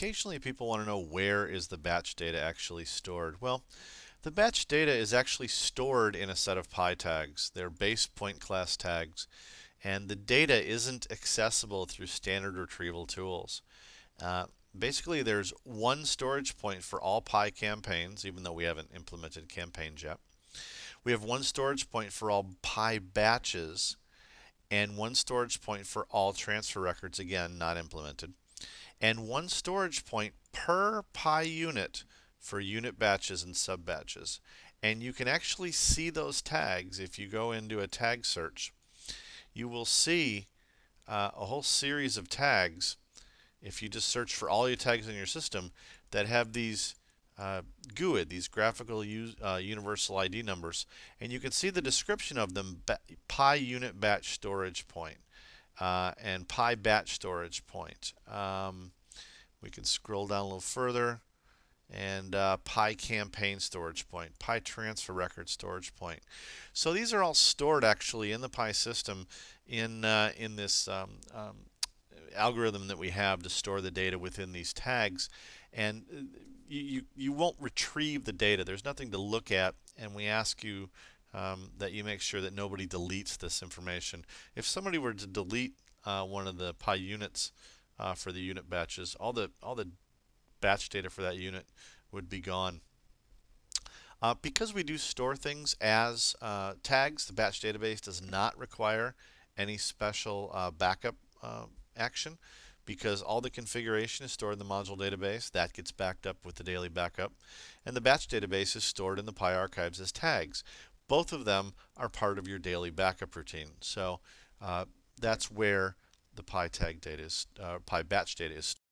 Occasionally people want to know where is the batch data actually stored. Well, the batch data is actually stored in a set of Pi tags. They're base point class tags, and the data isn't accessible through standard retrieval tools. Uh, Basically, there's one storage point for all Pi campaigns, even though we haven't implemented campaigns yet. We have one storage point for all Pi batches, and one storage point for all transfer records, again, not implemented, and one storage point per PIUnit for unit batches and sub batches. And you can actually see those tags if you go into a tag search. You will see a whole series of tags if you just search for all your tags in your system that have these GUID, these graphical universal ID numbers, and you can see the description of them: PIUnit batch storage point and Pi batch storage point. We can scroll down a little further, and Pi campaign storage point, Pi transfer record storage point. So these are all stored actually in the Pi system in this algorithm that we have to store the data within these tags. And you won't retrieve the data. There's nothing to look at, and we ask you that you make sure that nobody deletes this information. If somebody were to delete one of the Pi units for the unit batches, all the batch data for that unit would be gone. Because we do store things as tags, the batch database does not require any special backup action, because all the configuration is stored in the module database. That gets backed up with the daily backup, and the batch database is stored in the Pi archives as tags. Both of them are part of your daily backup routine. So that's where the Pi tag data is, Pi batch data is